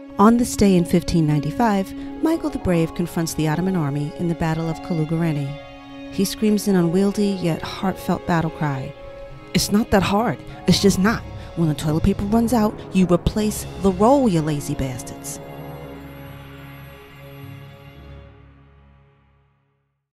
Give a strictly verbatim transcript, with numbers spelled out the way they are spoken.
On this day in fifteen ninety-five, Michael the Brave confronts the Ottoman army in the Battle of Calugareni. He screams an unwieldy yet heartfelt battle cry. "It's not that hard. It's just not. When the toilet paper runs out, you replace the roll, you lazy bastards."